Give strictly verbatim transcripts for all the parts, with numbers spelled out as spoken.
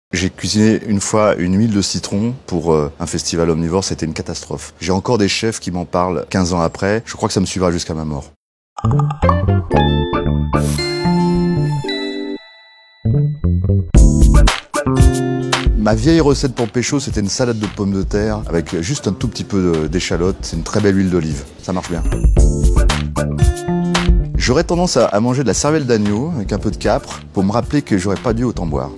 J'ai cuisiné une fois une huile de citron pour euh, un festival omnivore, c'était une catastrophe. J'ai encore des chefs qui m'en parlent quinze ans après, je crois que ça me suivra jusqu'à ma mort. Ma vieille recette pour pécho, c'était une salade de pommes de terre avec juste un tout petit peu d'échalote, c'est une très belle huile d'olive, ça marche bien. J'aurais tendance à, à manger de la cervelle d'agneau avec un peu de capre pour me rappeler que j'aurais pas dû autant boire.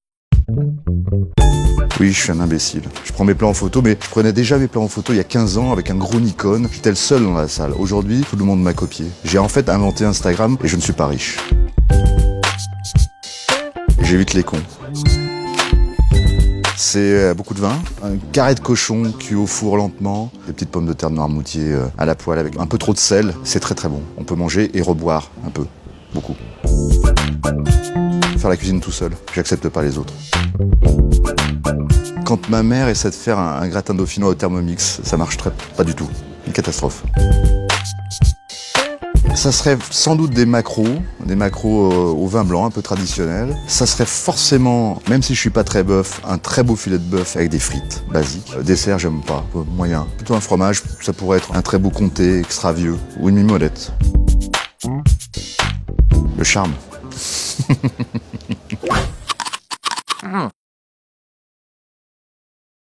Oui, je suis un imbécile. Je prends mes plats en photo, mais je prenais déjà mes plats en photo il y a quinze ans avec un gros Nikon. J'étais le seul dans la salle. Aujourd'hui, tout le monde m'a copié. J'ai en fait inventé Instagram et je ne suis pas riche. J'évite les cons. C'est beaucoup de vin, un carré de cochon cuit au four lentement, des petites pommes de terre de Noirmoutier à la poêle avec un peu trop de sel. C'est très très bon. On peut manger et reboire un peu, beaucoup. Faire la cuisine tout seul, j'accepte pas les autres. Quand ma mère essaie de faire un, un gratin dauphinois au Thermomix, ça marche très, pas du tout. Une catastrophe. Ça serait sans doute des maquereaux, des maquereaux au vin blanc, un peu traditionnels. Ça serait forcément, même si je suis pas très bœuf, un très beau filet de bœuf avec des frites basiques. Dessert, j'aime pas, moyen. Plutôt un fromage, ça pourrait être un très beau comté, extra vieux, ou une mimolette. Le charme.